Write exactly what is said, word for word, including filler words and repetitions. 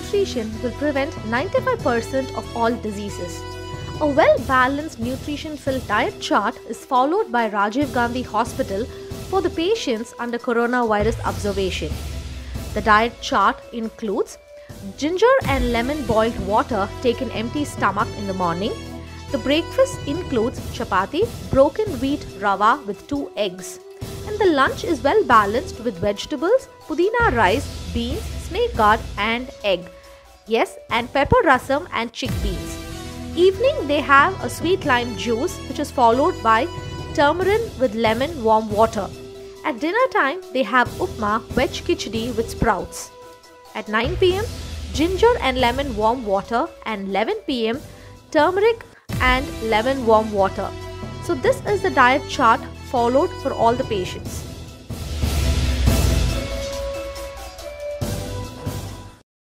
nutrition will prevent ninety-five percent of all diseases. A well-balanced nutrition-filled diet chart is followed by Rajiv Gandhi Hospital for the patients under coronavirus observation. The diet chart includes ginger and lemon boiled water taken empty stomach in the morning. The breakfast includes chapati, broken wheat rava with two eggs. And the lunch is well balanced with vegetables, pudina rice, beans, snake gourd and egg. Yes, and pepper rasam and chickpeas. Evening they have a sweet lime juice which is followed by tamarind with lemon warm water. At dinner time they have upma, veg khichdi with sprouts. At nine p m ginger and lemon warm water, and eleven p m turmeric and lemon warm water. So this is the diet chart followed for all the patients.